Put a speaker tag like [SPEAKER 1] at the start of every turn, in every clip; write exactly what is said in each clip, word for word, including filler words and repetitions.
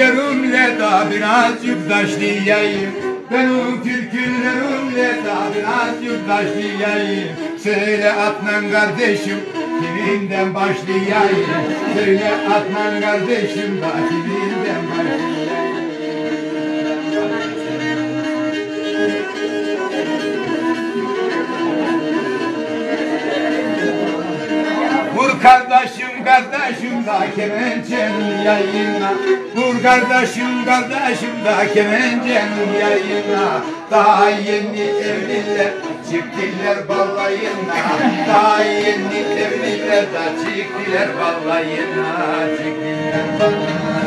[SPEAKER 1] türkülerimle da birazcık taşlayayım. Benim türkülerimle da birazcık taşlayayım. Söyle Adnan kardeşim, kiminden başlayayım? Söyle Adnan kardeşim da kiminden başlayayım? Vur kardeşim kardeşim da kemençenin yayına. Vur kardeşim kardeşim da kemençenin yayına. Daha yeni evliler çıktılar balayına. Daha yeni evliler da çıktılar balayına. Çıktılar balayına.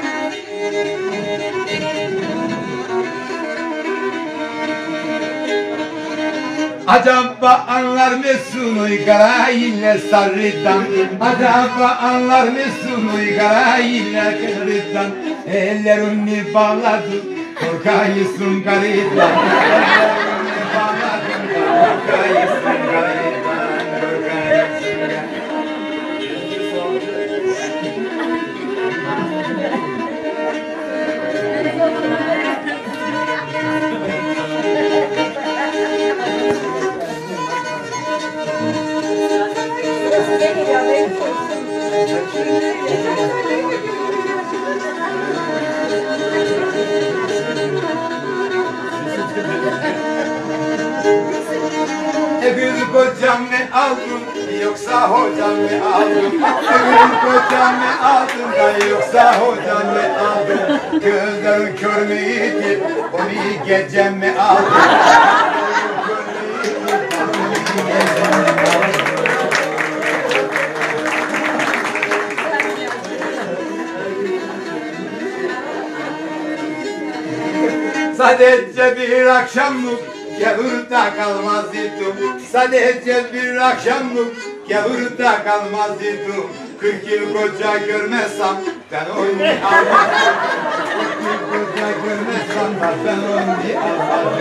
[SPEAKER 1] Acaba anlar mısın uygara ile sarıdan? Acaba anlar mısın uygara ile sarıdan? Ellerini bağladın, korkayısın garipten. Ellerini bağladın, korkayısın garipten, korkayısın garipten. Öbür kocam mı aldın yoksa hocam mı aldın? Öbür kocam mı aldın da yoksa hocam mı aldın? Gözlerin kör müydü onu gecem mi aldın? Sadece bir akşamlık gavurda kalmaz idim. Sadece bir akşamlık gavurda kalmaz idim. Kırk yıl koca görmezsem ben onu almam. Kırk yıl koca görmezsem ben onu almam.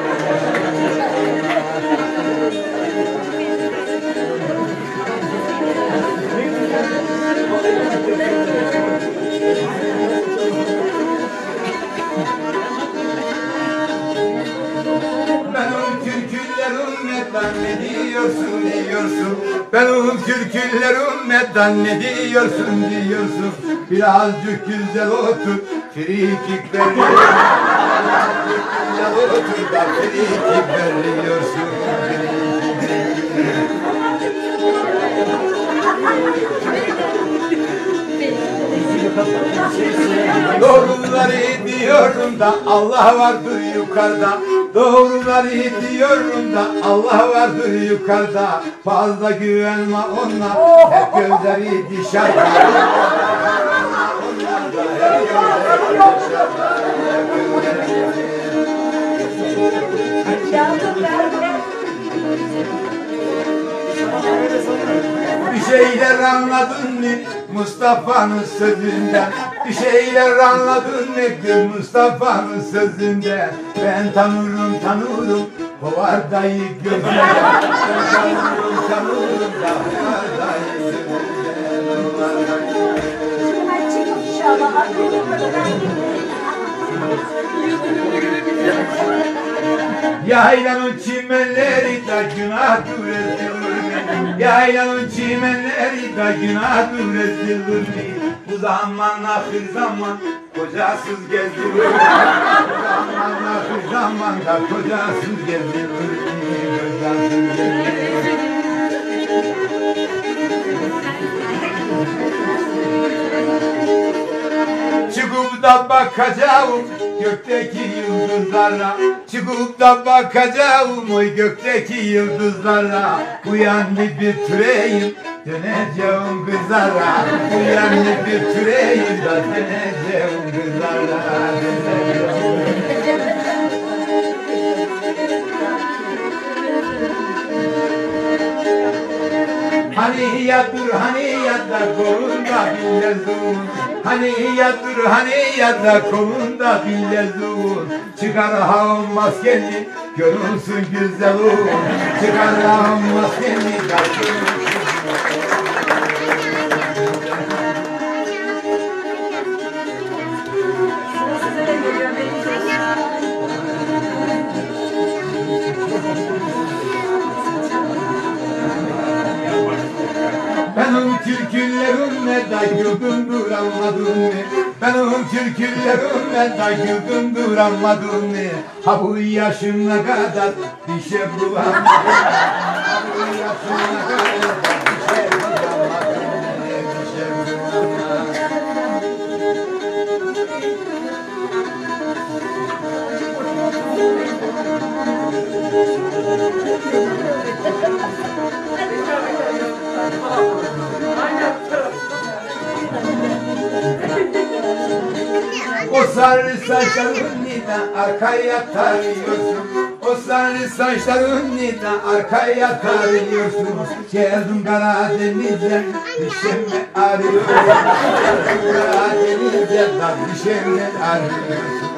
[SPEAKER 1] Ne diyorsun diyorsun, benim türkülerimden ne diyorsun diyorsun? Birazcık güzel otur, frikik veriyorsun. Birazcık güzel otur da frikik veriyorsun. Doğruları diyorum da Allah vardır yukarıda. Doğruları diyorum da Allah vardır yukarıda. Fazla güvenme ona, hep gözleri dışarıda. Onlar da hep gözleri dışarıda. Bir şeyler anladın mı Mustafa'nın sözünden? Bir şeyler anladın mı Mustafa'nın sözünden? Ben tanırım tanırım kovar dayı gözünden. Ben tanırım tanırım da kovar dayı gözünden. Yaylanın çimenleri de günahtır ezilur. Yaylanın çimenleri de günahtır ezilur. Bu zaman ahir zaman kocasız gezilir. Bu zaman ahir zaman da kocasız gezilir. Kocasız gezilir. Çıkıp da bakacağım gökteki yıldızlara. Çıkıp da bakacağım o gökteki yıldızlara. Uyandı bir türeyim döneceğim kızlara. Uyandı bir türeyim da döneceğim kızlara. Hani yattır hani yattır kolunda billezun. Hani yattır hani yattır kolunda billezun. Çıkar havun maskeni görünsün güzelun. Çıkar havun maskeni görünsün. Benim türkülerimle de güldüm duramadım. Benim türkülerimle de güldüm duramadım. Ha bu yaşına kadar bir şey bulamadım. Ha bu yaşına kadar bir şey bulamadım. Bir şey bulamadım. O sarı saçların neden arkaya tarıyorsun? O sarı saçların neden arkaya tarıyorsun? Geldim Karadeniz'e dişimi arıyorum. Geldim Karadeniz'e dişimi arıyorsun.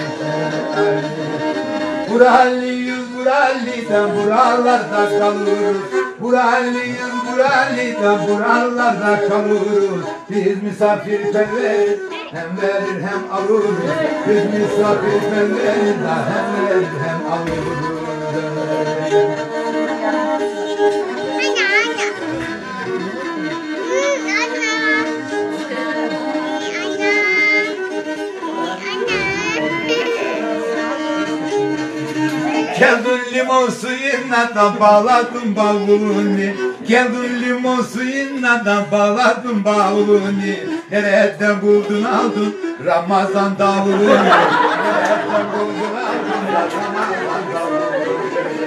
[SPEAKER 1] Buralıyız buralıydan buralarda kalırız. Buralıyız buralıydan buralarda kalırız. Biz misafirperveriz, hem verir hem alırız. Biz misafirperveriz, hem verir hem alırız. Geldim limon suyuna da bağladım bavulunu. Geldim limon suyuna da bağladım bavulunu. Nereden buldun aldın Ramazan davulunu. Nereden buldun aldın Ramazan davulunu.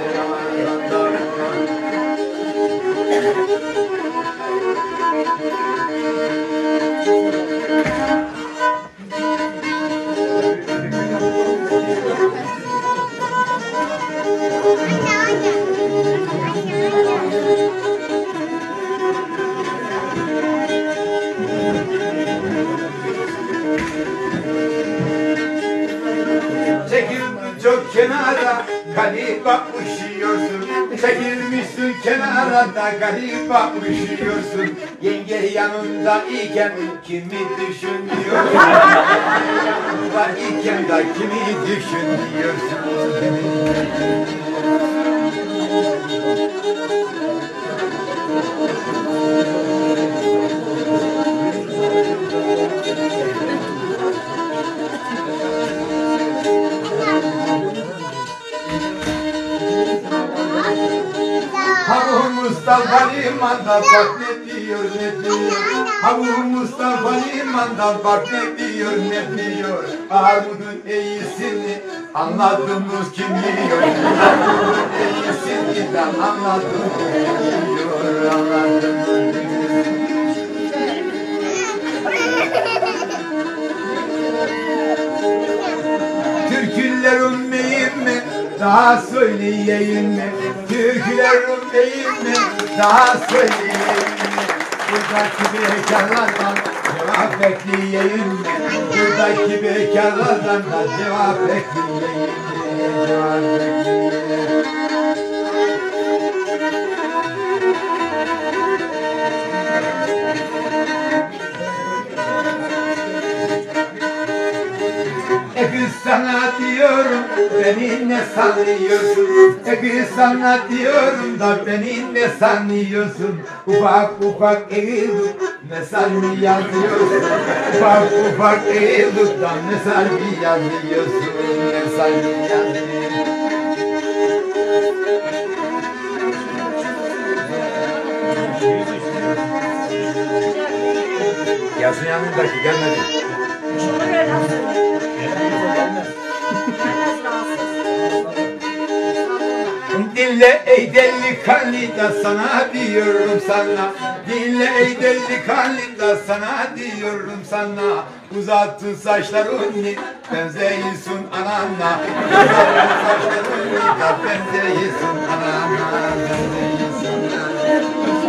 [SPEAKER 1] Çekildim çok kenara, galiba uşuyorsun. Çekilmişsin kenara da galiba uşuyorsun. Yenge yanında iken kimi düşünüyorsun? Yanında iken da kimi düşünüyorsun? Havu Mustafa limanda bak ne diyor ne diyor. Havu Mustafa limanda bak ne diyor ne diyor. Armudun iyisini anladınız kim yiyor. Armudun iyisini de anladınız kim yiyor. Anladınız kim yiyor. Türküler ümmeyim mi? Daha söyleyeyim mi? Türküler ümmeyim mi? Daha söyleyeyim mi? Buradaki bekarlardan cevap bekleyeyim mi? Buradaki bekarlardan da cevap bekleyeyim mi? Cevap bekleyeyim. E kız sana diyorum, beni ne sanıyorsun? E kız sana diyorum da beni ne sanıyorsun? Ufak ufak eğildik, mesaj mı yazıyorsun? Ufak ufak eğildik da mesaj mı yazıyorsun? Mesaj mı yazıyorsun? Yazın yanındaki gelmedi. Dinle ey delikanlı da sana diyorum sana. Dinle ey delikanlı da sana diyorum sana. Uzattın saçlarını benzeyiyorsun anana. Uzattın saçlarını da benzeyiyorsun anana. Benzeyiyorsun anana.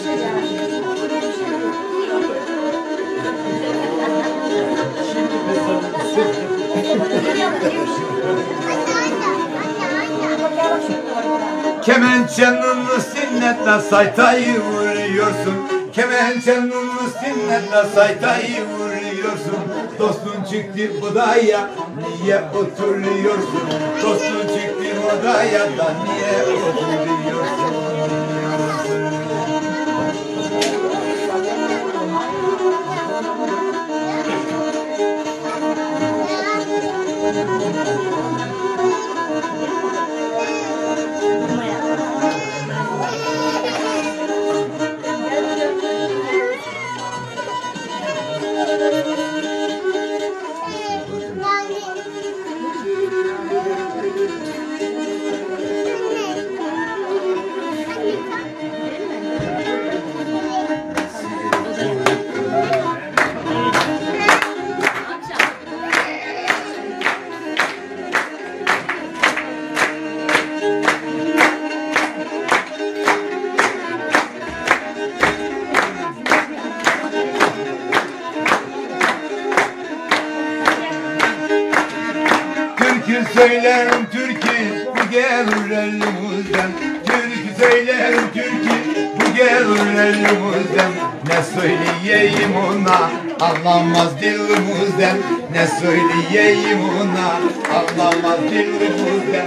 [SPEAKER 1] Kemençenin üstünde saytayı vuruyorsun. Kemençenin üstünde saytayı vuruyorsun. Dostun çıktı odaya, niye oturuyorsun? Dostun çıktı odaya da niye oturuyorsun? Türkü söylerim türkü bu gelir elimizden. Türkü söylerim türkü bu gelir elimizden. Ne söyleyeyim ona anlamaz dilimizden. Ne söyleyeyim ona anlamaz dilimizden.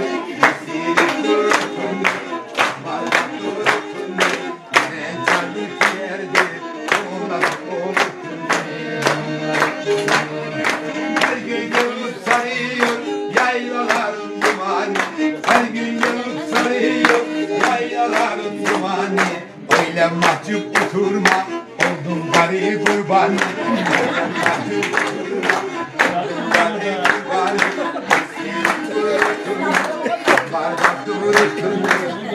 [SPEAKER 1] Her gün yılıp sarıyor yaylaların dumanı. Her gün yılıp sarıyor yaylaların dumanı. Öyle mahcup oturma oldum gari kurban. Öyle mahcup oturma oldum gari kurban. Bardak durursun.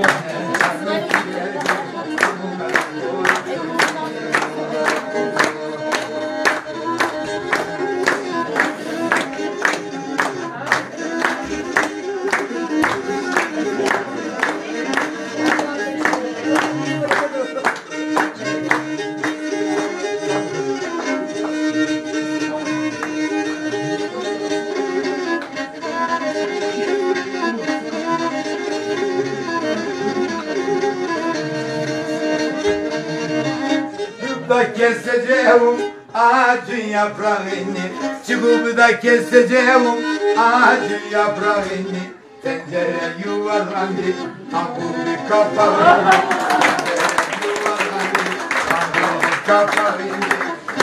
[SPEAKER 1] Da keseceğim ağacın yaprağını, çıkıp da keseceğim ağacın yaprağını. Tencere yuvarlandı, hamburger kapağını. Tencere yuvarlandı, hamburger kapağını.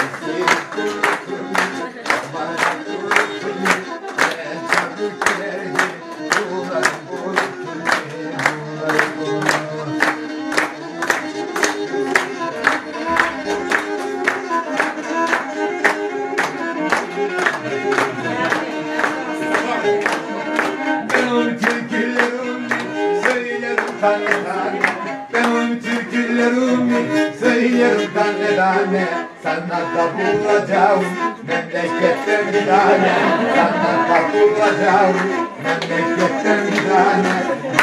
[SPEAKER 1] Benim türkülerimi söylerim tane tane. Benim türkülerimi söylerim tane tane. Sana da bulacağım memleketten bir tane. Sana da bulacağım memleketten bir tane.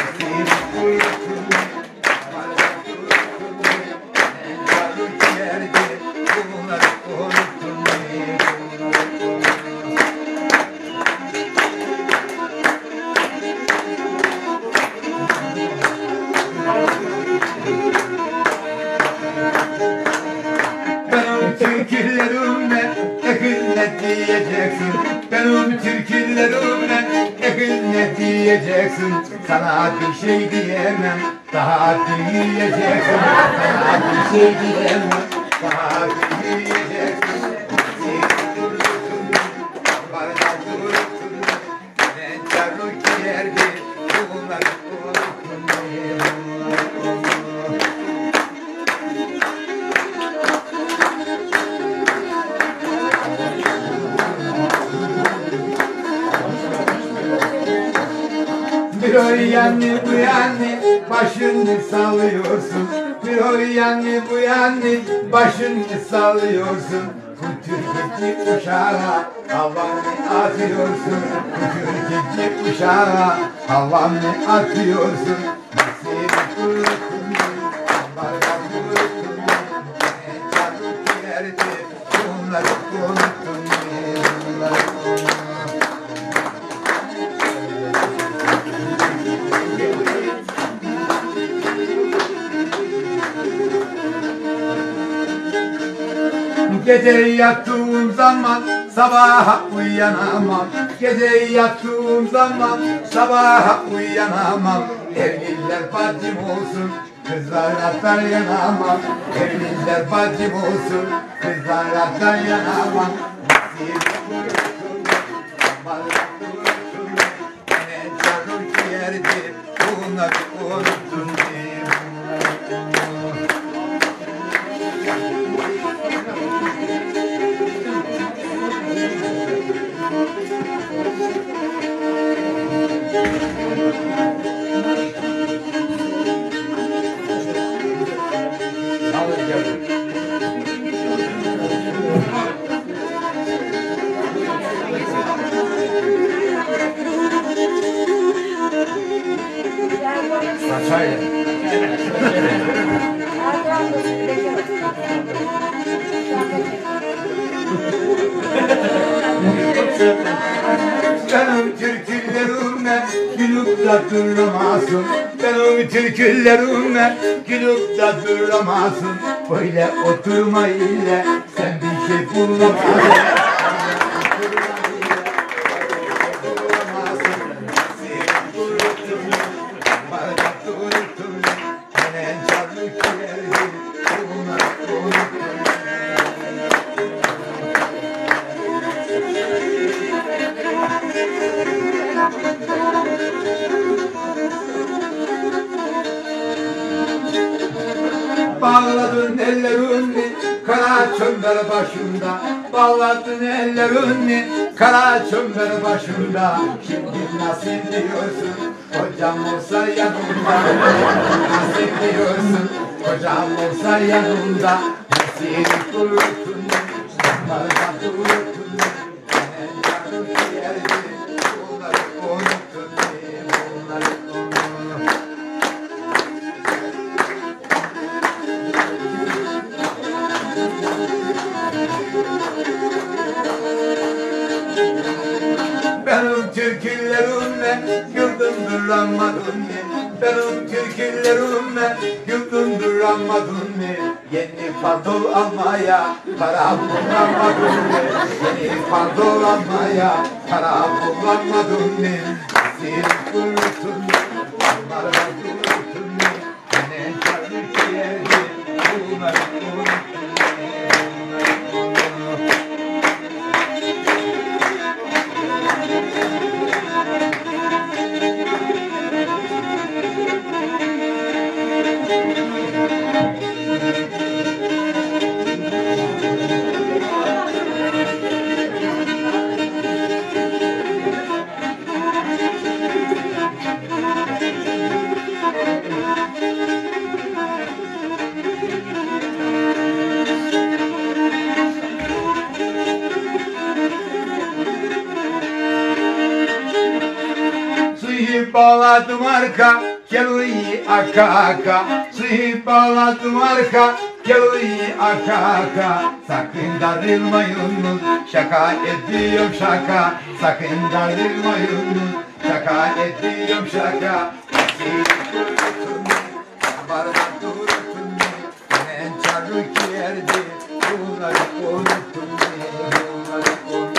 [SPEAKER 1] Benim türkülerimle ekilnet diyeceksin. Benim türkülerimle ekilnet diyeceksin. Sana bir şey diyemem, daha diyeceksin. Sana bir şey diyemem, daha diyeceksin. Bardak durursun, ben çarlık yerde bunları unuttum. Bir o yanı bu yanı başını sallıyorsun. Bir o yanı bu yanı başını sallıyorsun. Bu Türkiye uşağa havanı atıyorsun. Bu Türkiye uşağa havanı atıyorsun. Nasıl kurutun, bardak kurutun. Ne çabuk ileride bunları unuttun. Bunları unuttun. Gece yattığım zaman sabaha uyanamam. Gece yattığım zaman sabaha uyanamam. Evliler bacım olsun, kızlara yanamam. Evliler bacım olsun, kızlara yanamam. Ne çarık yerde bunları unuttun diye. Saçayla. Benim türkülerim gülüp de duramazsın. Benim türkülerimle gülüp de duramazsın. Böyle oturma ile sen bir şey bulamazsın. Bağladın ellerini kara çömber başında. Bağladın ellerini kara çömber başında. Şimdi nasıl diyorsun kocam olsa yanımda. Nasıl diyorsun kocam olsa yanımda. Nasıl kurutun bana kurutun. En canım yerdi bunları unuttun. Bunları unuttun. Benim türkülerimle güldüm duramadın mı? Benim türkülerimle güldüm duramadın mı? Yeni pantol almaya para bulamadın mı? Yeni pantol almaya para bulamadın mı? Seni kurutun, onları kurutun mu? Ne çarpık yerdi, bunları kurutun mu? Suyu bağladım arka, gel uyu aka aka. Suyu bağladım arka, gel uyu aka aka. Sakın darılmayınız, şaka ediyorum şaka. Sakın darılmayınız, şaka ediyorum şaka. Siz kurutun, bardak durutun. En çarık yerdi, bunları unutun. Bunları unutun.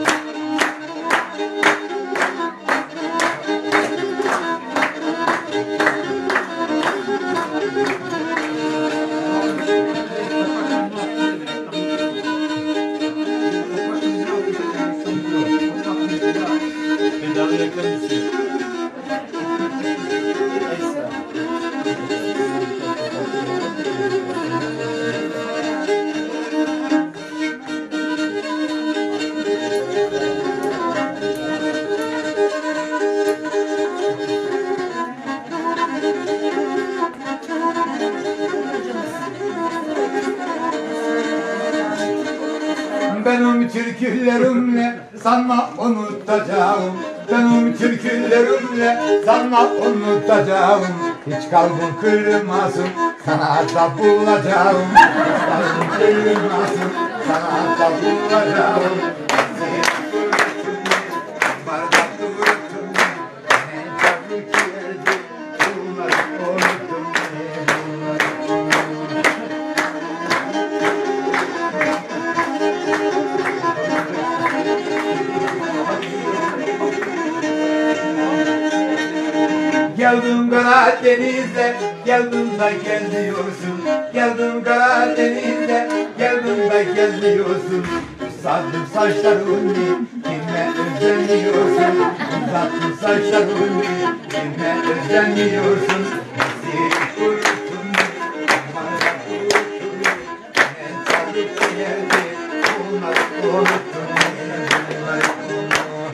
[SPEAKER 1] Benim türkülerimle sanma unutacağım. Benim türkülerimle sanma unutacağım. Hiç kalbim kırılmasın, sana da bulacağım. Hiç kalbim kırılmasın, sana da bulacağım. Seni kurutun, bardak durutun. En çabuk yerdi, bunları unutun. Geldim Karadeniz'de, geldim da geziyorsun. Geldim Karadeniz'de, geldim da geziyorsun. Uzattım saçlarını, kime özleniyorsun? Uzattım saçlarını, kime özleniyorsun? Seni kurutun, bana kurutun. En çabuk yerde, bunları unutun. Bunları unutun.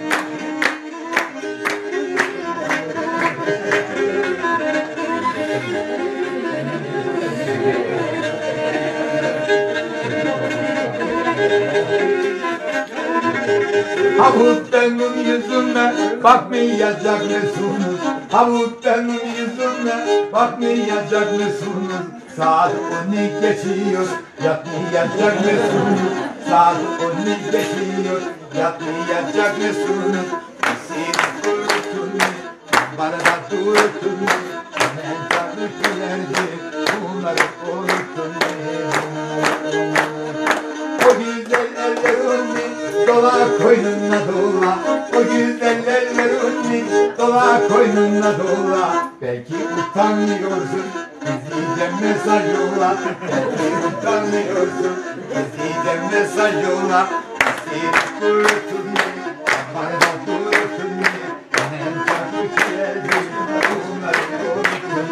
[SPEAKER 1] Havut benim yüzüme bakmayacak mısınız? Havut benim yüzüme bakmayacak mısınız? Saat on geçiyor, yatmayacak mısınız? Saat on geçiyor, yatmayacak mısınız? Seni kurutun, barda dursun hemen tabikilerdi bunları unuttun o güzel ellerini dola koynuna dola o güzel ellerini dola koynuna dola belki utanmıyorsun bizden mesaj yolla belki utanmıyorsun bizden mesaj yolla seni kurutun barda dursun hemen tabikilerdi bunları unuttun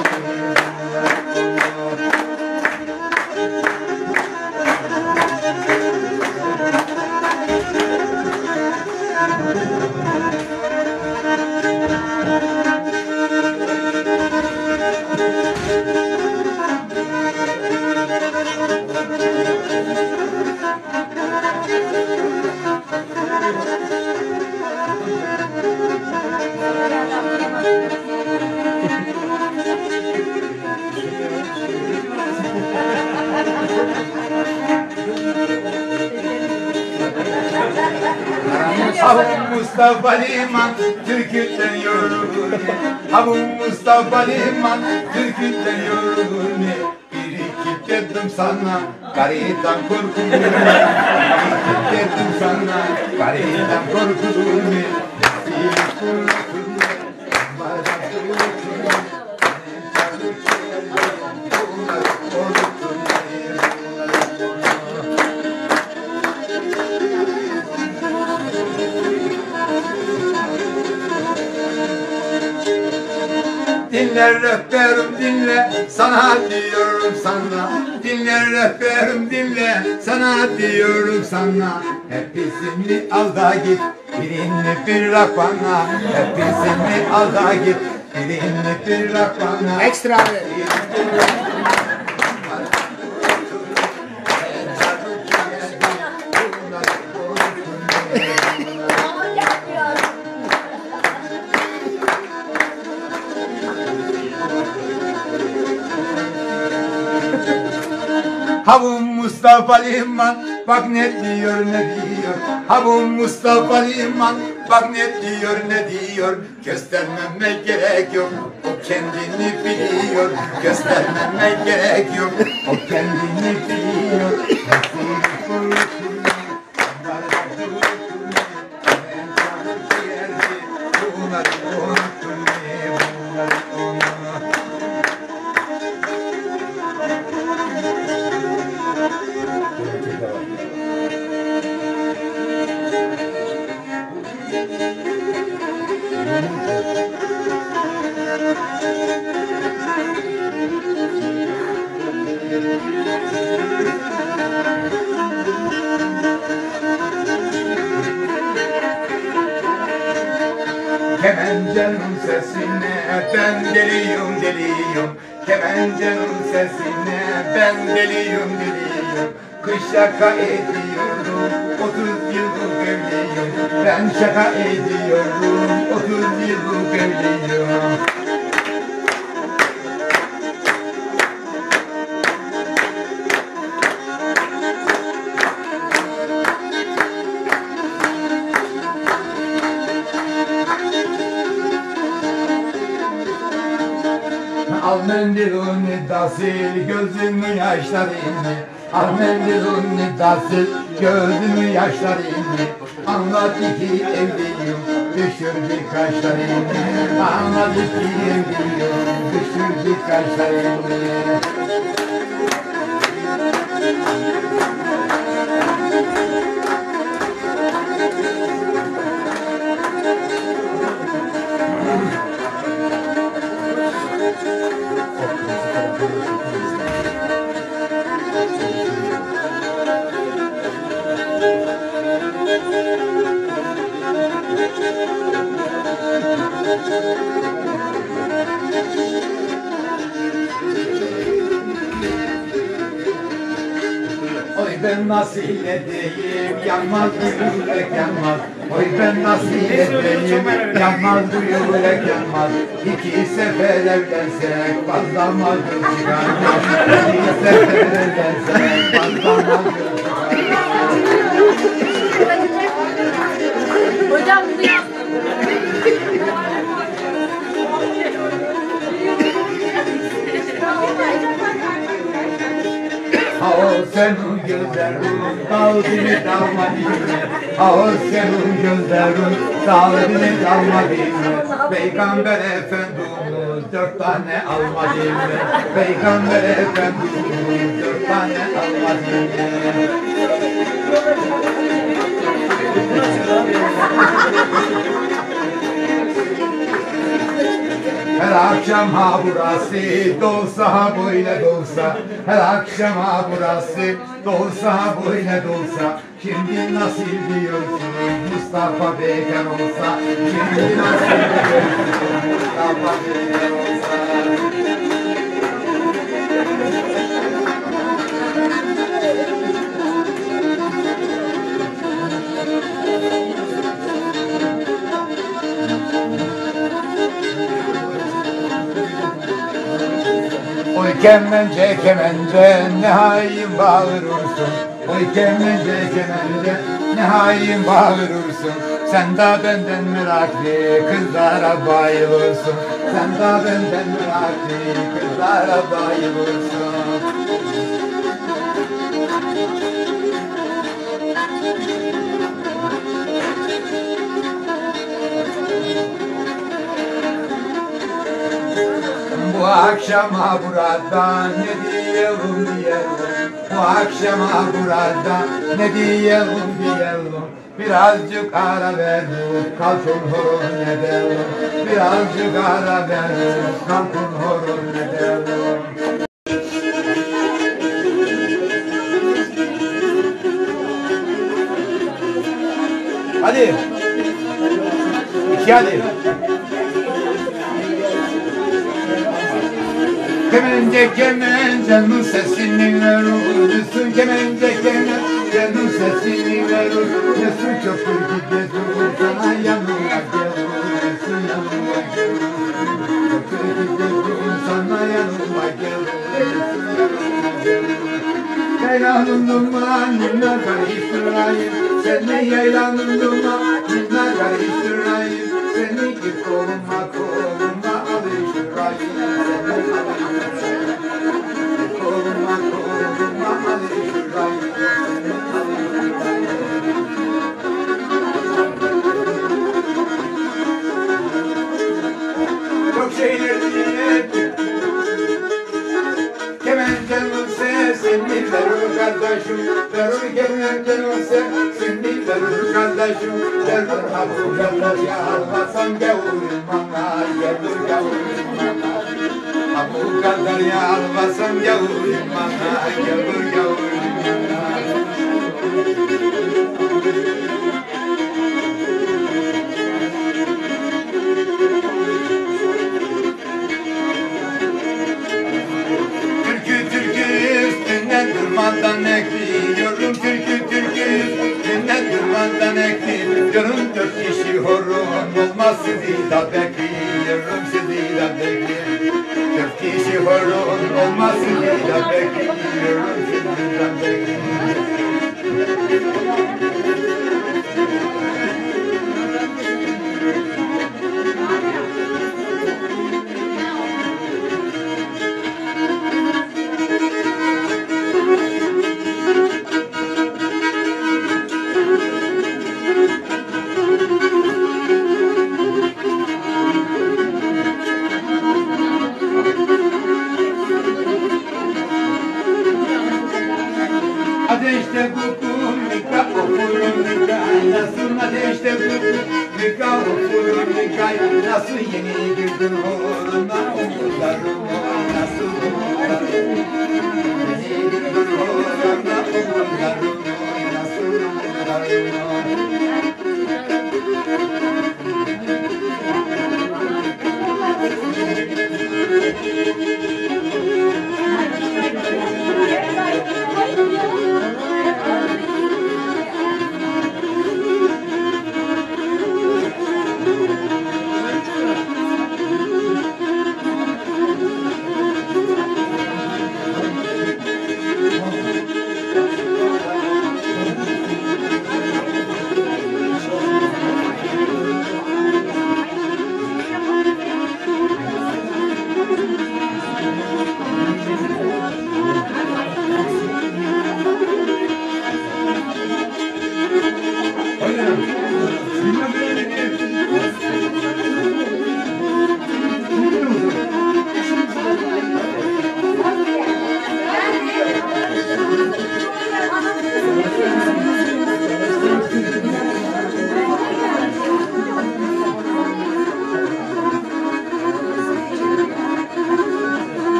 [SPEAKER 1] Havum Mustafa Liman türküden yorulur Havum Mustafa Liman türküden yorulur Bir iki dedim sana karıdan korkulur Bir iki dedim sana karıdan korkulur Seni korkulur bana korkulur Benim çabuk bunları korkulur Dinle rehberim dinle sana diyorum sana Dinle rehberim dinle sana diyorum sana Hepsini al da git birini bir rak bana Hepsini al da git birini bir rak bana
[SPEAKER 2] Ekstra abi.
[SPEAKER 1] Havum Mustafa Liman bak ne diyor ne diyor Havum Mustafa Liman bak ne diyor ne diyor Göstermeme gerek yok o kendini biliyor Göstermeme gerek yok o kendini biliyor Kemencenin sesine ben deliyim deliyim Kemencenin sesine ben deliyim deliyim Kış şaka ediyorum otuz yıllık evliyim Ben şaka ediyorum otuz yıllık evliyim Al mendilini da sil gözümü yaşlarını Al mendilini da sil gözümü yaşlarını Anlat iki evliyim düşürdü kaşlarını Anlat iki evliyim düşürdü kaşlarını Oy ben nasıl edeyim yanmaz bu yürek yanmaz Oy ben nasıl edeyim yanmaz bu yürek yanmaz İki sefer evlensek fazla mazur çıkarmaz İki sefer evlensek fazla mazur çıkarmaz
[SPEAKER 3] Hocam bunu yaptım.
[SPEAKER 1] o senin gözlerin kalbimi dalmadığını, o senin gözlerin kalbimi dalmadığını. Peygamber Efendimiz dört tane almadığını, Peygamber Efendimiz dört tane almadığını. Her akşam ha burası dolsa ha böyle dolsa, her akşam ha burası dolsa ha böyle dolsa. Şimdi nasıl diyorsun Mustafa bekar olsa, şimdi nasıl diyorsun Mustafa bekar olsa. Oy kemence kemence ne hain bağırırsın, oy kemence kemence ne hain bağırırsın. Sen da benden meraklı kızlara bayılırsın, sen da benden meraklı kızlara bayılırsın. Bu akşama burada ne diyelim diyelim, bu akşama burada ne diyelim diyelim. Birazcık ara verin kalkın horon edelim, birazcık ara verin kalkın horon edelim. Hadi iki hadi. Kemence kemencenin sesini verirsin, kemence kemencenin sesini verirsin. Köpür gidiyorsun sana yanına gelirsin, yanına gelirsin. Köpür gidiyorsun sana yanına gelirsin, yanına gelirsin. Yaylanın duman yine karıştırayım, seni yaylanın duman yine karıştırayım. Seni ki koluma koluma alıştırayım. Çok şeyler dinledim, kemencenin sesini verir kardeşim, verir kemencenin sesini verir kardeşim, verir hafif kardeş yalvasan gavurim bana, gelir gavurim bana. Bu kadar yalvasan gavurim bana, gelir gavurim bana. Türkü türkü üstünden durmadan ekliyorum, türkü türkü üstünden durmadan ekliyorum. Dört kişi horon olmaz sizi da bekliyorum, sizi de bekliyorum. Dört kişi horon olmaz sizi de bekliyorum, sizi de bekliyorum. Ateşte kukum nikah okurum nikah nasıl, ateşte kukum nikah okurum nikah nasıl. Yeni girdin horona umutlarım nasıl umutlarım, yeni girdin horona umutlarım nasıl umutlarım.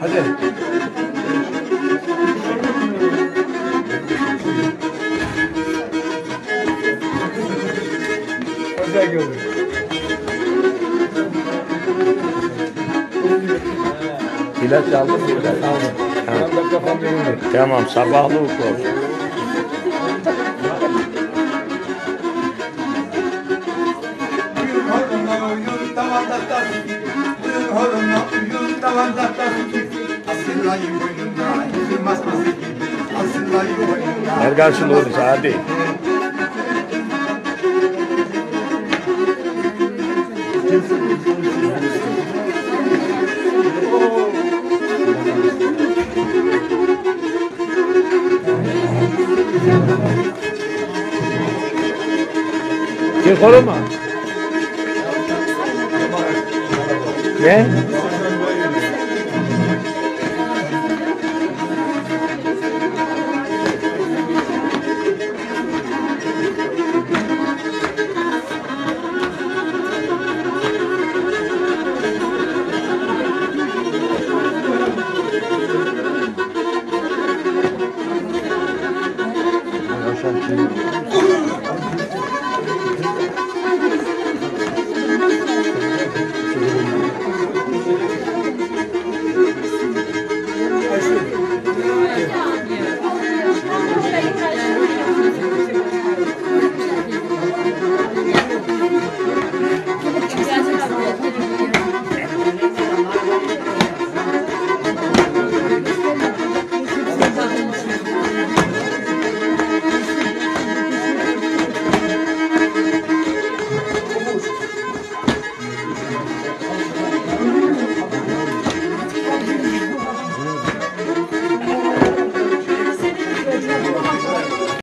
[SPEAKER 2] Hadi. Güzel görünüyor.
[SPEAKER 3] İlaç aldın mı? İlaç aldım.
[SPEAKER 2] Ben de kafam yerinde.
[SPEAKER 3] Tamam, sabahlı uyku olsun.
[SPEAKER 1] Uyur horona uyur tavanda tasın. Uyur horona uyur tavanda tasın. Asıllayı boynunda yüzüm asması gibi. Asıllayı boynunda.
[SPEAKER 3] Ver karşılığını hadi. Çık oğlum. Ne?